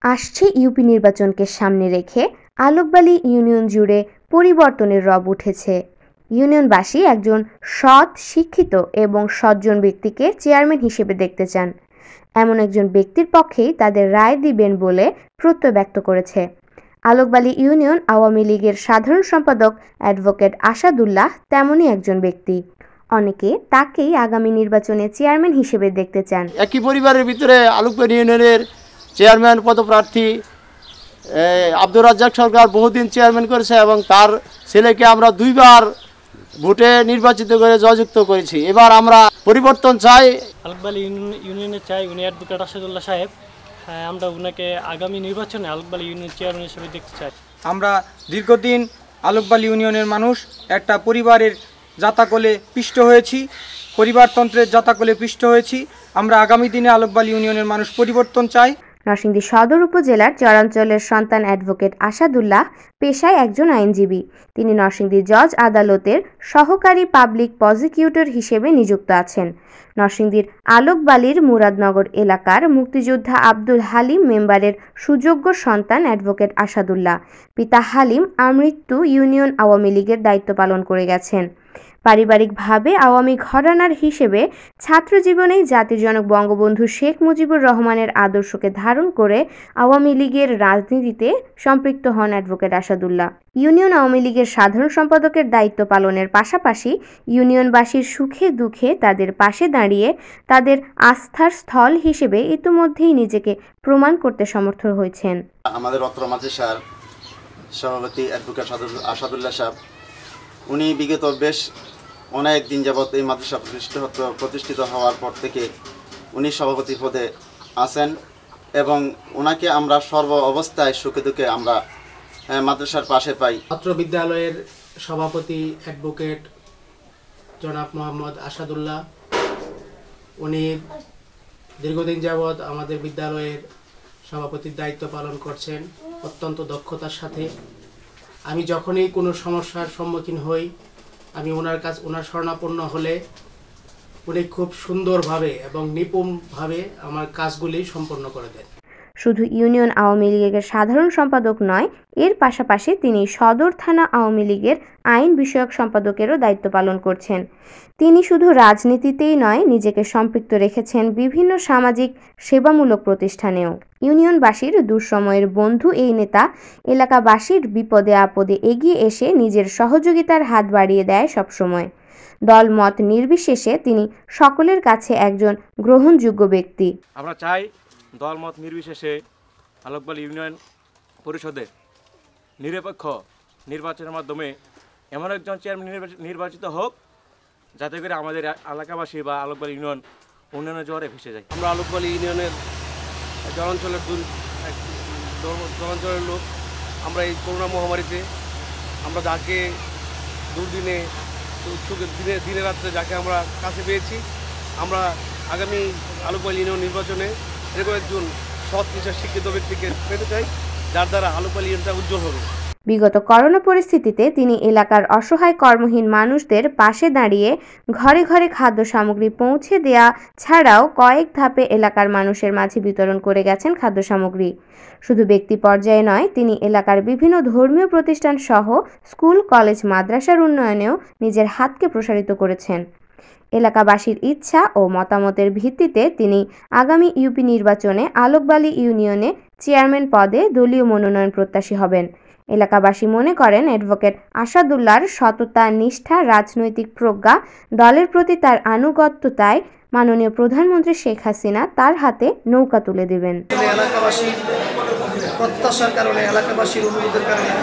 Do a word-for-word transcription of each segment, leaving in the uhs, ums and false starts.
আসছে ইউপি নির্বাচনকে সামনে রেখে আলোকবালী ইউনিয়ন জুড়ে পরিবর্তনের রব উঠেছে। ইউনিয়নবাসী একজন সৎ, শিক্ষিত এবং সজ্জন ব্যক্তিকে চেয়ারম্যান হিসেবে দেখতে চান। এমন একজন ব্যক্তির পক্ষেই তাদের রায় দিবেন বলে প্রত্যয় ব্যক্ত করেছে। আলোকবালী ইউনিয়ন আওয়ামী লীগের সাধারণ সম্পাদক অ্যাডভোকেট আসাদুল্লাহ তেমনই একজন ব্যক্তি। অনেকে তাকেই আগামী নির্বাচনে চেয়ারম্যান হিসেবে দেখতে চান। একই পরিবারের ভিতরে আলোকবালী ইউনিয়নের চেয়ারম্যান পদপ্রার্থী আব্দুর রাজ্জাক সরকার বহুদিন চেয়ারম্যান করেছে এবং তার ছেলেকে আমরা দুইবার ভোটে নির্বাচিত করে জয়যুক্ত করেছি। এবার আমরা পরিবর্তন চাই। আলোকবালী ইউনিয়নে চাই উনি অ্যাডভোকেট আসাদুল্লাহ সাহেব। হ্যাঁ, আমরা ওনাকে আগামী নির্বাচনে আলোকবালী ইউনিয়ন চেয়ারম্যান হিসেবে দেখতে চাই। আমরা দীর্ঘদিন আলোকবালী ইউনিয়নের মানুষ একটা পরিবারের জাতাকলে পিষ্ট হয়েছি, পরিবারতন্ত্রের জাতাকলে পিষ্ট হয়েছি। আমরা আগামী দিনে আলোকবালী ইউনিয়নের মানুষ পরিবর্তন চাই। নরসিংদী সদর উপজেলার চরাঞ্চলের সন্তান অ্যাডভোকেট আসাদুল্লাহ পেশায় একজন আইনজীবী। তিনি নরসিংদী জজ আদালতের সহকারী পাবলিক প্রসিকিউটর হিসেবে নিযুক্ত আছেন। নরসিংদীর আলোকবালীর মুরাদনগর এলাকার মুক্তিযোদ্ধা আব্দুল হালিম মেম্বারের সুযোগ্য সন্তান অ্যাডভোকেট আসাদুল্লাহ। পিতা হালিম আমৃত্যু ইউনিয়ন আওয়ামী লীগের দায়িত্ব পালন করে গেছেন। পারিবারিকভাবে আওয়ামী ঘরানার হিসেবে ছাত্র জীবনেই জাতির জনক বঙ্গবন্ধু শেখ মুজিবুর রহমানের আদর্শকে ধারণ করে আওয়ামী লীগের রাজনীতিতে সম্পৃক্ত হন অ্যাডভোকেট আসাদুল্লাহ। ইউনিয়ন আওয়ামী লীগের সাধারণ সম্পাদকের দায়িত্ব পালনের পাশাপাশি ইউনিয়নবাসীর সুখে দুঃখে তাদের পাশে দাঁড়িয়ে তাদের আস্থার স্থল হিসেবে ইতিমধ্যেই নিজেকে প্রমাণ করতে সমর্থ হয়েছেন। আমাদের অত্র মাদ্রাসার সভাপতি অ্যাডভোকেট আসাদুল্লাহ সাহেব, উনি বিগত বেশ অনেক দিন যাবৎ এই মাদ্রাসা প্রতিষ্ঠিত প্রতিষ্ঠিত হওয়ার পর থেকে উনি সভাপতি পদে আছেন এবং ওনাকে আমরা সর্ব অবস্থায় সুখে দুঃখে আমরা মাদ্রাসার পাশে পাই। ছাত্র বিদ্যালয়ের সভাপতি অ্যাডভোকেট জনাব মোহাম্মদ আসাদুল্লাহ, উনি দীর্ঘদিন যাবৎ আমাদের বিদ্যালয়ের সভাপতির দায়িত্ব পালন করছেন অত্যন্ত দক্ষতার সাথে। আমি যখনই কোনো সমস্যার সম্মুখীন হই, আমি ওনার কাছ ওনার শরণাপন্ন হলে উনি খুব সুন্দরভাবে এবং নিপুণভাবে আমার কাজগুলি সম্পন্ন করে দেন। শুধু ইউনিয়ন আওয়ামী লীগের সাধারণ সম্পাদক নয়, এর পাশাপাশি তিনি সদর থানা আওয়ামী লীগের আইন বিষয়ক সম্পাদকেরও দায়িত্ব পালন করছেন। তিনি শুধু রাজনীতিতেই নয়, নিজেকে সম্পৃক্ত রেখেছেন বিভিন্ন সামাজিক সেবামূলক প্রতিষ্ঠানেও। ইউনিয়নবাসীর দুঃসময়ের বন্ধু এই নেতা এলাকাবাসীর বিপদে আপদে এগিয়ে এসে নিজের সহযোগিতার হাত বাড়িয়ে দেয় সবসময়। দল মত নির্বিশেষে তিনি সকলের কাছে একজন গ্রহণযোগ্য ব্যক্তি। আমরা চাই দলমত নির্বিশেষে আলোকবালী ইউনিয়ন পরিষদে নিরপেক্ষ নির্বাচনের মাধ্যমে এমন একজন চেয়ারম্যান নির্বাচিত হোক যাতে করে আমাদের এলাকাবাসী বা আলোকবালী ইউনিয়ন উন্নয়নের জোয়ারে ভেসে যায়। আমরা আলোকবালী ইউনিয়নের জলাঞ্চলের দূর জলাঞ্চলের লোক। আমরা এই করোনা মহামারীতে আমরা যাকে দুর্দিনে দিনে দিনে রাত্রে যাকে আমরা কাছে পেয়েছি, আমরা আগামী আলোকবালী ইউনিয়ন নির্বাচনে এরকম একজন সৎ পেশার শিক্ষিত ব্যক্তিকে পেতে চাই, যার দ্বারা আলোকবালী ইউনিয়নটা উজ্জ্বল হবে। বিগত করোনা পরিস্থিতিতে তিনি এলাকার অসহায় কর্মহীন মানুষদের পাশে দাঁড়িয়ে ঘরে ঘরে খাদ্য সামগ্রী পৌঁছে দেয়া ছাড়াও কয়েক ধাপে এলাকার মানুষের মাঝে বিতরণ করে গেছেন খাদ্য সামগ্রী। শুধু ব্যক্তি পর্যায়ে নয়, তিনি এলাকার বিভিন্ন ধর্মীয় প্রতিষ্ঠান সহ স্কুল, কলেজ, মাদ্রাসার উন্নয়নেও নিজের হাতকে প্রসারিত করেছেন। এলাকাবাসীর ইচ্ছা ও মতামতের ভিত্তিতে তিনি আগামী ইউপি নির্বাচনে আলোকবালী ইউনিয়নে চেয়ারম্যান পদে দলীয় মনোনয়ন প্রত্যাশী হবেন। এলাকাবাসী মনে করেন অ্যাডভোকেট আসাদুল্লাহর সততা, নিষ্ঠা, রাজনৈতিক প্রজ্ঞা, দলের প্রতি তার আনুগত্যতায় মাননীয় প্রধানমন্ত্রী শেখ হাসিনা তার হাতে নৌকা তুলে দেবেন। এলাকাবাসীর প্রত্যাশার কারণে, এলাকাবাসীর অনুরোধের কারণে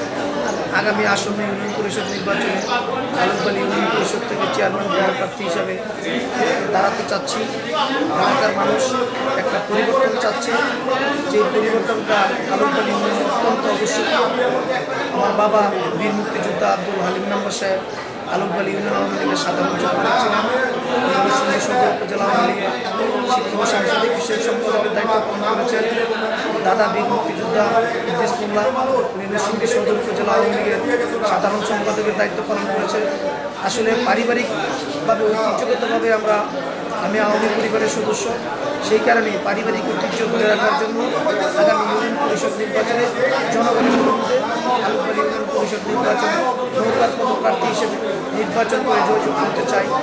আগামী আসন্ন ইউনিয়ন পরিষদ নির্বাচনে আলোকবালী ইউনিয়ন পরিষদ থেকে চেয়ারম্যান প্রার্থী হিসাবে দাঁড়াতে চাচ্ছি। এলাকার মানুষ একটা পরিবর্তন চাচ্ছে, যে পরিবর্তনটা আলোকবালী ইউনিয়নের অত্যন্ত আবশ্যক। আমার বাবা বীর মুক্তিযোদ্ধা আব্দুল হালিম মেম্বার সাহেব আলোকবালী ইউনিয়ন আওয়ামী লীগের সাধারণ সম্পাদক ছিলেন। নরসিংদী সদর উপজেলা আওয়ামী লীগের শিক্ষা ও সাংস্কৃতিক বিষয়ক সম্পাদকের দায়িত্ব পালন করেছেন। দাদা বীর মুক্তিযোদ্ধা ইদ্রিস মোল্লা নরসিংদী সদর উপজেলা আওয়ামী লীগের সাধারণ সম্পাদকের দায়িত্ব পালন করেছেন। আসলে পারিবারিকভাবে ঐতিহ্যগতভাবে আমরা আমি আওয়ামী পরিবারের সদস্য, সেই কারণে পারিবারিক ঐতিহ্য ধরে রাখার জন্য আগামী ইউনিয়ন পরিষদ নির্বাচনে জনগণের বিরুদ্ধে আলুকবাড়ি ইউনিয়ন পরিষদ নির্বাচনে নৌকার পদপ্রার্থী হিসেবে নির্বাচন করে জয়যুক্ত হতে চাই।